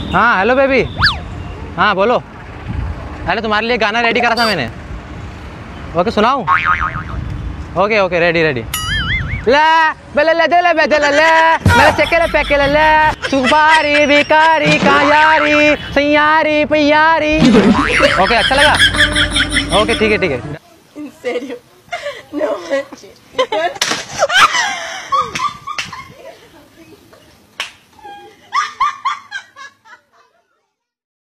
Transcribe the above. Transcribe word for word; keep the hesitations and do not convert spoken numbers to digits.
हाँ hello baby. हाँ बोलो। अरे तुम्हारे लिए गाना रेडी करा था मैंने। ओके सुनाऊँ? Okay okay ready ready. ला बेले दे ले बेदे ले मेरे चक्के पैके ले सुपारी बिकारी कायारी सैयारी पैयारी। ओके अच्छा लगा? ओके ठीक है ठीक है। En serio, no manches.